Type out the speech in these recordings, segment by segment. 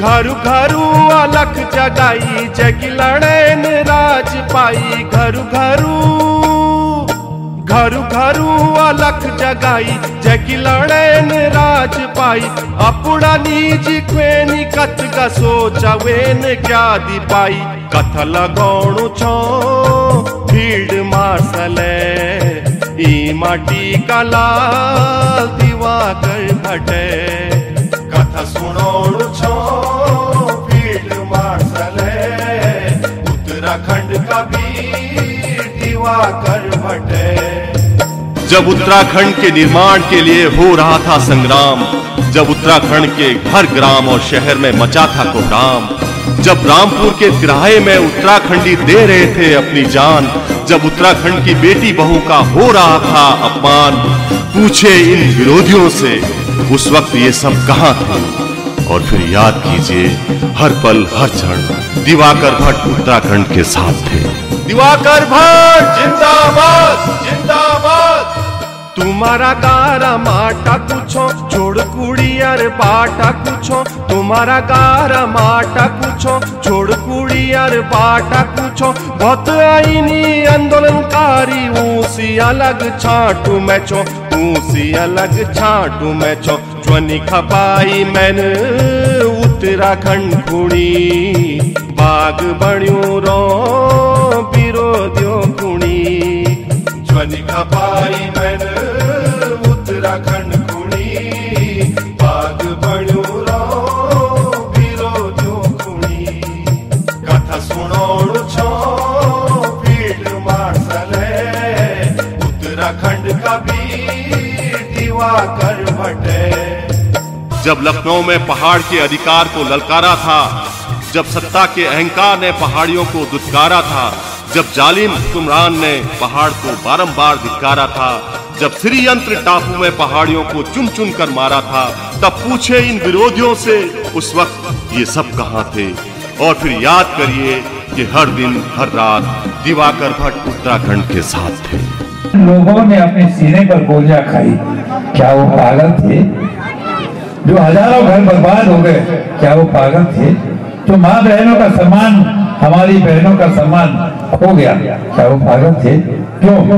घरु घरु अलख जगाई जगी लड़ैन राज पाई। घरु घरु अलख जगाई जगी लड़ैन राज पाई। अपुड़ा नीज क्वेनी कथ का सोचा वेन क्या दी पाई। कथ लगौणु छो भीड़ मार्सले ई माटी का लाल दिवाकर भटे। कथा सुनौणु छो भीड़ मार्सले उत्तराखंड का वीर दिवाकर भटे। जब उत्तराखंड के निर्माण के लिए हो रहा था संग्राम, जब उत्तराखंड के हर ग्राम और शहर में मचा था कोहराम, जब रामपुर के तिराहे में उत्तराखंडी दे रहे थे अपनी जान, जब उत्तराखंड की बेटी बहू का हो रहा था अपमान, पूछे इन विरोधियों से उस वक्त ये सब कहां थे। और फिर याद कीजिए हर पल हर क्षण दिवाकर भट्ट उत्तराखंड के साथ थे। दिवाकर भट्ट जिंदाबाद जिंदाबाद। तुम्हारा गारा माटा कुछो छोड़ कुड़ियर बाटा कुछो। तुम्हारा गारा माटा कुछो छोड़ कुड़ियर बाटा कुछो। बहुत आईनी आंदोलनकारी ऊसी अलग छाटू मैचो। ऊसी अलग छाटू मैचो। ज्वनी खपाई मैन उत्तराखंड कुड़ी। बाग बणियो रो विरोधियों कुड़ी। ज्वनी खपाई मैन उत्तराखंड कुड़ी। बाग बणियो रो विरोधियों कुड़ी। कथा सुनौणु छो भीड़ मार्सले उत्तराखंड का वीर दिवाकर भटे। जब लखनऊ में पहाड़ के अधिकार को ललकारा था, जब सत्ता के अहंकार ने पहाड़ियों को दुत्कारा था, जब जालिम हुक्मरान ने पहाड़ को बारंबार धिक्कारा था, जब श्रीयंत्र टापू में पहाड़ियों को चुन चुन कर मारा था, तब पूछे इन विरोधियों से उस वक्त ये सब कहां थे। और फिर याद करिए कि हर दिन हर रात दिवाकर भट्ट उत्तराखंड के साथ थे। लोगों ने अपने सीने पर गोलियां खाई, क्या वो पागल थे? जो हजारों घर बर्बाद हो गए, क्या वो पागल थे? जो माँ बहनों का सम्मान, हमारी बहनों का सम्मान खो गया, क्या वो पागल थे? क्यों?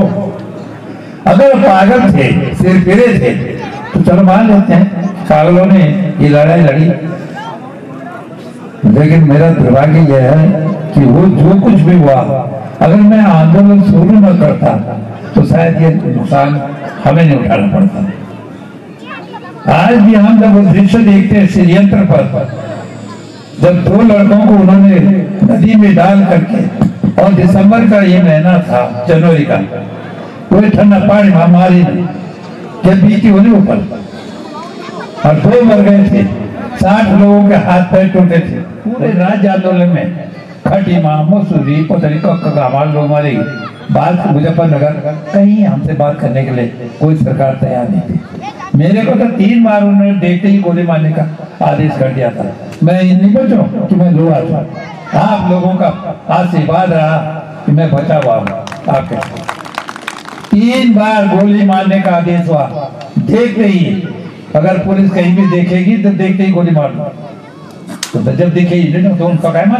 अगर पागल थे, सिर फिरे थे, तो चलो मान लेते हैं पागलों ने ये लड़ाई लड़ी। लेकिन मेरा दुर्भाग्य यह है कि वो जो कुछ भी हुआ, अगर मैं आंदोलन शुरू न करता तो शायद ये नुकसान हमें नहीं उठाना पड़ता। आज भी हम जब वो दृश्य देखते हैं षड्यंत्र पर, जब दो लड़कों को उन्होंने नदी में डाल करके, और दिसंबर का ये महीना था, जनवरी का, कोई ठंडा पानी महामारी जब बीती होने ऊपर, और दो मर गए थे, 60 लोगों के हाथ पैर टूटे थे। पूरे राज्य आंदोलन में खटीमा, मसूरी, पतरी हमारे लोग मारे बात मुजफ्फरनगर, कहीं हमसे बात करने के लिए कोई सरकार तैयार नहीं थी। मेरे को तो 3 बार उन्होंने देखते ही गोली मारने का आदेश कर दिया था। मैं नहीं बचूं कि मैं लो आता, आप लोगों का आशीर्वाद रहा कि मैं बचा हुआ हूँ। आपके 3 बार गोली मारने का आदेश हुआ, देखते ही अगर पुलिस कहीं भी देखेगी तो देखते ही गोली मार दो। तो जब देखेगी तो उनका क्या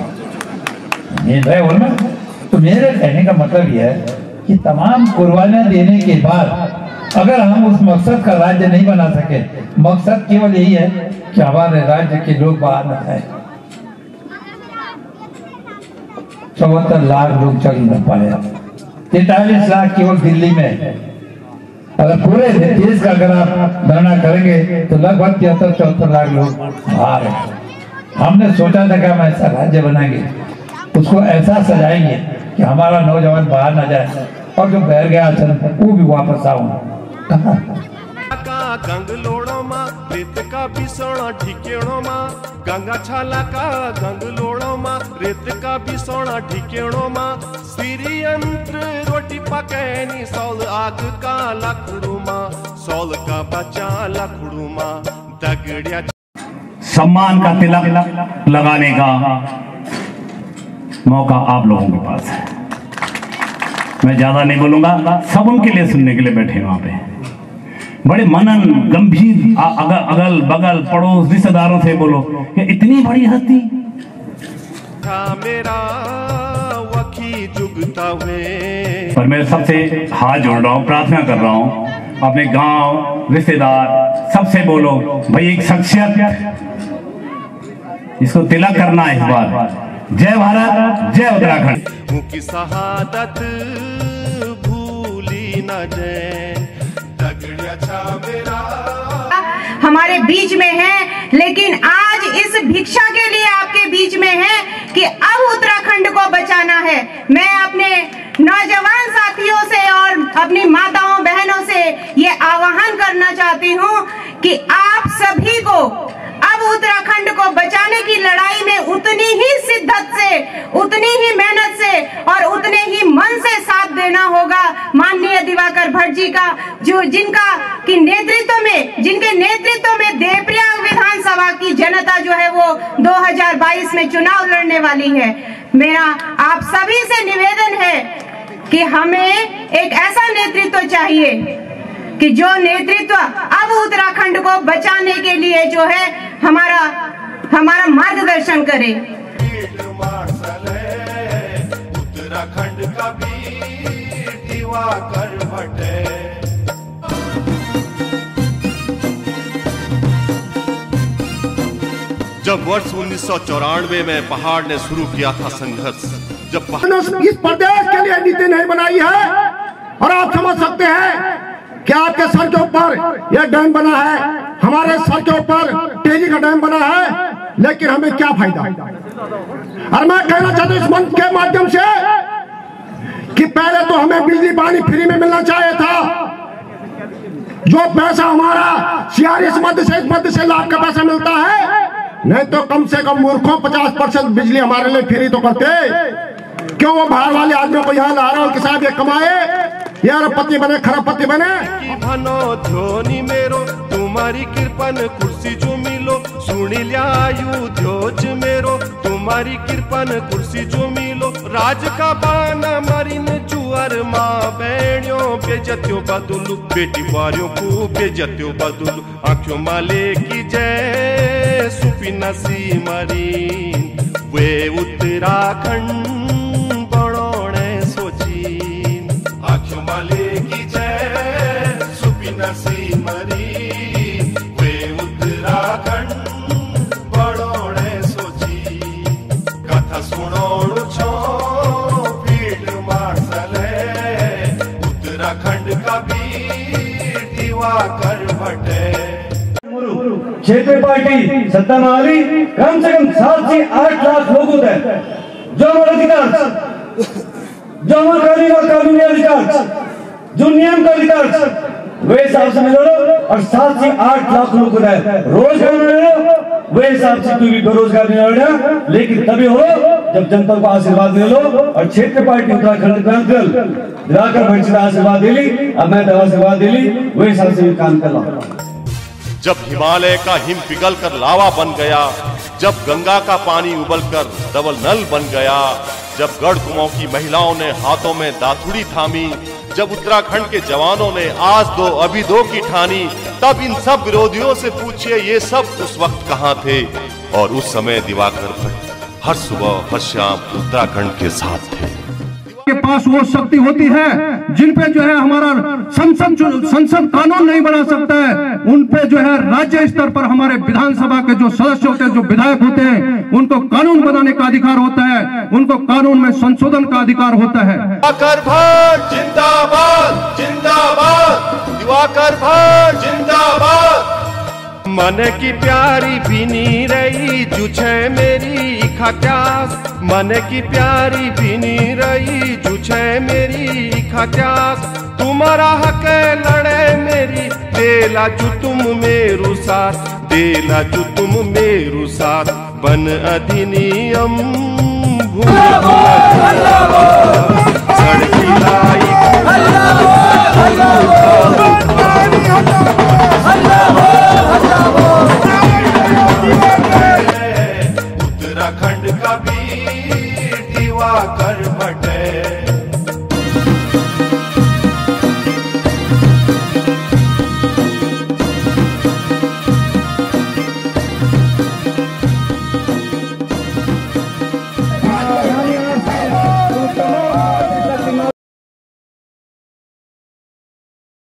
मान। तो मेरे कहने का मतलब यह है कि तमाम कुर्बानियां देने के बाद अगर हम उस मकसद का राज्य नहीं बना सके, मकसद केवल यही है कि हमारे राज्य के लोग बाहर न आए। 74 लाख लोग चल न पाए, 43 लाख केवल दिल्ली में। अगर पूरे देश का अगर आप गणना करेंगे तो लगभग 73-74 लाख लोग बाहर हैं। हमने सोचा था कि हम ऐसा राज्य बनाएंगे, उसको ऐसा सजाएंगे कि हमारा नौजवान बाहर ना जाए, और जो बह गया वो भी वापस आऊं। गंगलोड़ो मा रेत का बिसोना ठिकेणो मा। गंगा छाला का गंगलोड़ो मा रेत का बिसोना ठिकेणो मा। श्रीयंत्र रोटी पकैनी सौल आग का लकड़ू मा। सौल का बचा लकड़ू मा दगड़िया। सम्मान का तिलक लगाने का मौका आप लोगों के पास है। मैं ज्यादा नहीं बोलूंगा, सब उनके लिए सुनने के लिए बैठे वहां पे। बड़े मनन गंभीर अगल बगल पड़ोस रिश्तेदारों से बोलो कि इतनी बड़ी हस्ती मेरा वकी जुगता हुए। पर मैं सबसे हाथ जोड़ रहा हूँ, प्रार्थना कर रहा हूँ, अपने गांव रिश्तेदार सबसे बोलो भाई एक शख्सियत इसको तिलक करना है इस बार। जय भारत, जय उत्तराखंड। उनकी शहादत भूली न जाए। हमारे बीच में है, लेकिन आज इस भिक्षा के लिए आपके बीच में है कि अब उत्तराखंड को बचाना है। मैं अपने नौजवान साथियों से और अपनी माताओं बहनों से ये आह्वान करना चाहती हूँ कि आप सभी को अब उत्तराखंड को बचाने की लड़ाई में उतनी ही शिद्दत से, उतनी ही मेहनत से और उतने ही मन से साथ देना होगा माननीय दिवाकर भट्ट जी का, जो जिनके नेतृत्व में देवप्रयाग विधानसभा की जनता जो है वो 2022 में चुनाव लड़ने वाली है। मेरा आप सभी से निवेदन है कि हमें एक ऐसा नेतृत्व चाहिए कि जो नेतृत्व अब उत्तराखंड को बचाने के लिए जो है हमारा मार्गदर्शन करे। उत्तराखंड का वीर दिवाकर भट्ट। जब वर्ष 1994 में पहाड़ ने शुरू किया था संघर्ष, जब इस प्रदेश के लिए नीति नहीं बनाई है, और आप समझ सकते हैं कि आपके सर के ऊपर यह डैम बना है, हमारे सर के ऊपर टेली का डैम बना है, लेकिन हमें क्या फायदा। और मैं कहना चाहता हूं इस मंच के माध्यम से कि पहले तो हमें बिजली पानी फ्री में मिलना चाहिए था। जो पैसा हमारा CRS मध्य से लाभ का पैसा मिलता है, नहीं तो कम से कम मूर्खों 50% बिजली हमारे लिए फ्री तो करते। क्यों वो बाहर वाले आदमियों को यहाँ ला रहे हो कि साहब ये कमाए, ये अरबपति बने खरबपति बने। भनो ध्वनि मेरो तुम्हारी कृपन कुर्सी जो मिलो, सुनी ल्यायु ध्योज मेरो तुम्हारी कृपन कुर्सी जो मिलो। राज का बाना मरीन जुअर माँ बहनियों बेजत्यो बदुलू, बेटी बारियों को बेजत्यो बदुलू। आंखों माले की जय सुपी नसी मरीन, वे उत्तराखंड बड़ोने सोची। आंखों माले की जय सुपी नसी मरीन, वे उत्तराखंड बड़ोने सोची। कथा सुनोड़ छो फील्ड मार्शल है, उत्तराखंड का वीर दिवाकर भट्ट। क्षेत्रीय पार्टी सत्ता में आ गई, कम से कम 7 से 8 लाख लोगों तक जो हमारा अधिकार, जो हमारा कानूनी अधिकार, जो नियम का अधिकार, वे हिसाब से मिलो। और 7 से 8 लाख लोगों को रोजगार मिलो, वे हिसाब से कोई भी बेरोजगार नहीं रहना। लेकिन तभी हो जब जनता को आशीर्वाद दे लो। और क्षेत्रीय पार्टी उत्तराखंड क्रांति दिवाकर भट्ट से आशीर्वाद दे ली, अब मैं आशीर्वाद दे ली, वे हिसाब से भी काम कर रहा। जब हिमालय का हिम पिघल कर लावा बन गया, जब गंगा का पानी उबलकर डबल नल बन गया, जब गढ़ कुमाऊं की महिलाओं ने हाथों में दातुड़ी थामी, जब उत्तराखंड के जवानों ने आज दो अभी दो की ठानी, तब इन सब विरोधियों से पूछिए ये सब उस वक्त कहाँ थे। और उस समय दिवाकर भट्ट हर सुबह हर शाम उत्तराखंड के साथ थे। के पास वो शक्ति होती है जिन पे जो है हमारा संसद कानून नहीं बना सकता है, उन पे जो है राज्य स्तर पर हमारे विधानसभा के जो सदस्य होते हैं, जो विधायक होते हैं, उनको कानून बनाने का अधिकार होता है, उनको कानून में संशोधन का अधिकार होता है। दिवाकर भट्ट जिंदाबाद, जिंदाबाद, दिवाकर भट्ट जिंदाबाद। मन की प्यारी बिनी रही जुछे मेरी खाक्यास, मन की प्यारी बिनी रही जुछे मेरी खाक्यास। तुम्हारा हक लड़े मेरी देला जो तुम मेरू साथ, देला जो तुम मेरू साथ। बन अधिनियम सड़की लाई उत्तराखंड का वीर दिवाकर भट्ट।